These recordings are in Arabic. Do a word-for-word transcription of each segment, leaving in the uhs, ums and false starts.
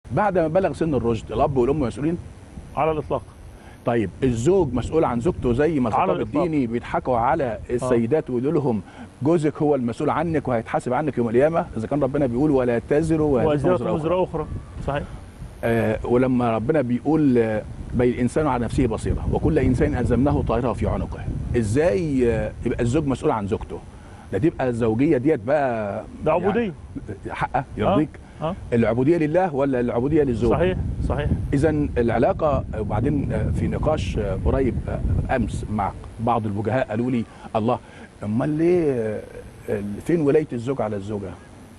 بعد ما بلغ سن الرشد الاب والام مسؤولين على الاطلاق. طيب الزوج مسؤول عن زوجته زي ما الخطاب الديني بيضحكوا على السيدات ويقولوا لهم جوزك هو المسؤول عنك وهيتحاسب عنك يوم القيامه، اذا كان ربنا بيقول ولا تزر وازرة وزر اخرى. صحيح. آه ولما ربنا بيقول آه بل الانسان على نفسه بصيره وكل انسان الزمناه طائره في عنقه، ازاي آه يبقى الزوج مسؤول عن زوجته؟ ده تبقى الزوجيه ديت بقى ده عبوديه يعني حقه يرضيك. آه. آه. العبوديه لله ولا العبوديه للزوج؟ صحيح صحيح. اذا العلاقه. وبعدين في نقاش قريب امس مع بعض الوجهاء قالوا لي الله امال ليه فين ولايه الزوج على الزوجه؟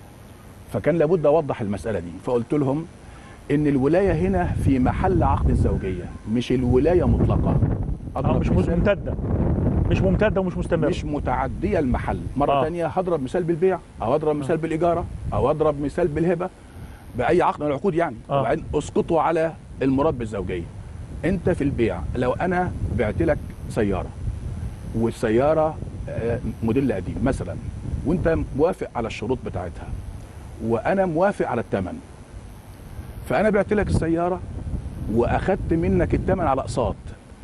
فكان لابد اوضح المساله دي، فقلت لهم ان الولايه هنا في محل عقد الزوجيه، مش الولايه مطلقه. اه مش ممتده مش ممتده ومش مستمره، مش متعديه المحل. مره آه. ثانيه هضرب مثال بالبيع او اضرب مثال آه. بالاجاره او اضرب مثال بالهبه، باي عقد من العقود يعني. آه. وبعدين اسقطوا على المراد بالزوجيه. انت في البيع لو انا بعت لك سياره والسياره موديل قديم مثلا وانت موافق على الشروط بتاعتها وانا موافق على الثمن، فانا بعت لك السياره واخدت منك الثمن على اقساط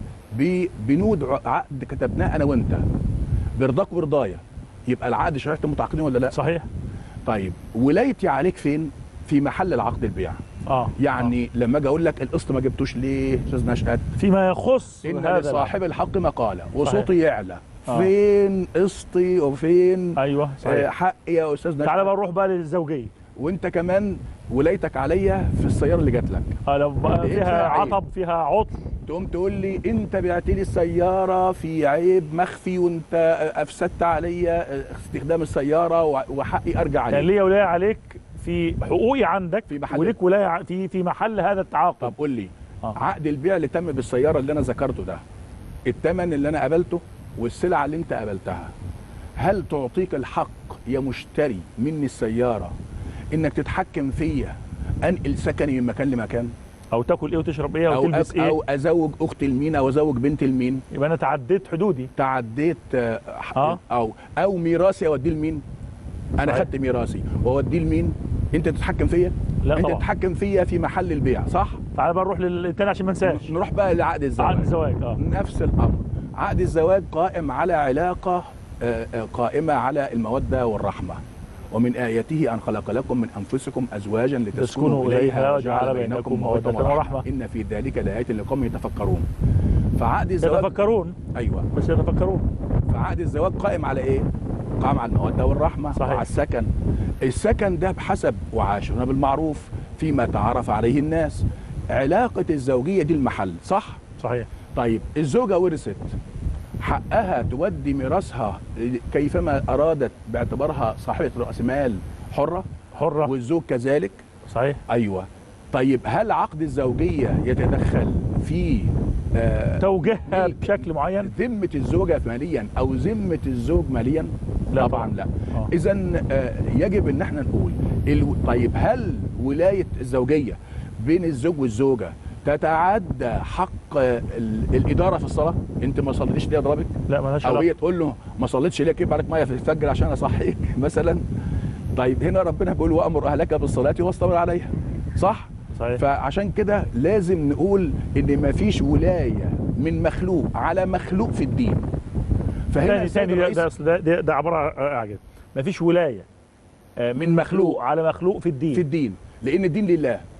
ببنود عقد كتبناه انا وانت برضاك ورضايا، يبقى العقد شريحه متعاقدين ولا لا؟ صحيح. طيب ولايتي عليك فين؟ في محل العقد البيع. اه يعني آه. لما اجي اقول لك القسط ما جبتوش ليه استاذ نشأت؟ فيما يخص ان هذا لصاحب الحق مقاله وصوتي يعلى. آه. فين قسطي وفين ايوه صحيح. آه حقي يا استاذ نشأت؟ تعالى بقى نروح بقى للزوجيه. وانت كمان ولايتك عليا في السياره اللي جات لك. اه لو فيها عطب فيها عطل تقوم تقول لي انت بعت لي السياره في عيب مخفي وانت افسدت عليا استخدام السياره وحقي ارجع عليك. كان ليا ولايه عليك في حقوقي عندك في محل وليك ولايه في في محل هذا التعاقد. طب قول لي آه. عقد البيع اللي تم بالسياره اللي انا ذكرته ده، الثمن اللي انا قبلته والسلعه اللي انت قبلتها، هل تعطيك الحق يا مشتري مني السياره انك تتحكم فيا انقل سكني من مكان لمكان؟ او تاكل ايه وتشرب ايه أو وتلبس ايه؟ او ازوج اختي لمين او ازوج بنتي لمين؟ يبقى انا تعديت حدودي. تعديت آه. آه. او او ميراثي اوديه لمين؟ انا خدت ميراثي واوديه لمين؟ انت تتحكم فيا؟ لا انت طبعا. تتحكم فيا في محل البيع، صح؟ تعال بقى نروح للتاني عشان ما انساش. نروح بقى لعقد الزواج. عقد الزواج اه نفس الامر. عقد الزواج قائم على علاقه قائمه على الموده والرحمه. ومن آياته أن خلق لكم من أنفسكم أزواجا لتسكنوا إليها وجعل بينكم مودة ورحمة إن في ذلك لآيات لقوم يتفكرون. فعقد الزواج يتفكرون أيوه بس يتفكرون. فعقد الزواج قائم على إيه؟ قائم على المودة والرحمة. صحيح. وعلى السكن. السكن ده بحسب وعاشرون بالمعروف فيما تعرف عليه الناس. علاقة الزوجية دي المحل، صح؟ صحيح. طيب الزوجة ورثت، حقها تودي ميراثها كيفما أرادت باعتبارها صاحبة رأس مال حرة؟ حرة. والزوج كذلك؟ صحيح. أيوة. طيب هل عقد الزوجية يتدخل في آه توجيهها بشكل معين؟ ذمة الزوجة ماليا أو ذمة الزوج ماليا؟ لا طبعا لا. آه. إذا آه يجب أن احنا نقول الو... طيب هل ولاية الزوجية بين الزوج والزوجة تتعدى حق الاداره في الصلاه؟ انت ما صليتيش ليه اضربك؟ لا مالهاش علاقه. او هي تقول له ما صليتش ليه كيف عليك ميه في الفجر عشان اصحيك مثلا. طيب هنا ربنا بيقول وامر اهلك بالصلاه واصطبر عليها، صح؟ صحيح. فعشان كده لازم نقول ان ما فيش ولايه من مخلوق على مخلوق في الدين. فهنا ثاني ده, ده, ده, ده عباره عن ما فيش ولايه من مخلوق على مخلوق في الدين. في الدين لان الدين لله.